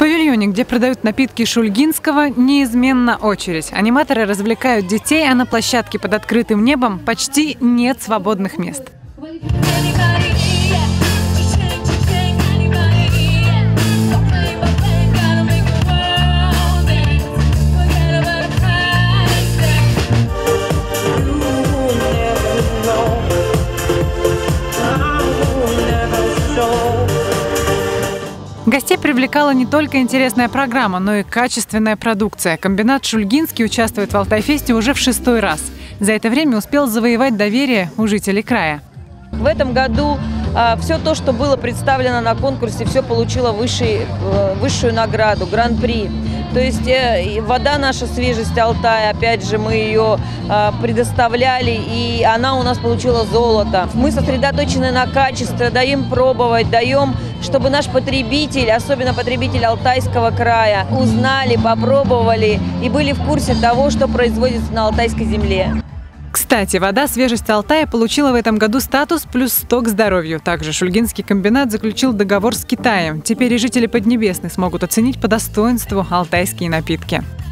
В павильоне, где продают напитки Шульгинского, неизменно очередь. Аниматоры развлекают детей, а на площадке под открытым небом почти нет свободных мест. Гостей привлекала не только интересная программа, но и качественная продукция. Комбинат «Шульгинский» участвует в Алтайфесте уже в 6-й раз. За это время успел завоевать доверие у жителей края. В этом году все то, что было представлено на конкурсе, все получило высшую награду, гран-при. То есть вода наша, свежесть Алтая, опять же, мы ее предоставляли, и она у нас получила золото. Мы сосредоточены на качестве, даем пробовать, даем, чтобы наш потребитель, особенно потребитель Алтайского края, узнали, попробовали и были в курсе того, что производится на алтайской земле. Кстати, вода «Свежесть Алтая» получила в этом году статус +100 к здоровью. Также Шульгинский комбинат заключил договор с Китаем. Теперь и жители Поднебесной смогут оценить по достоинству алтайские напитки.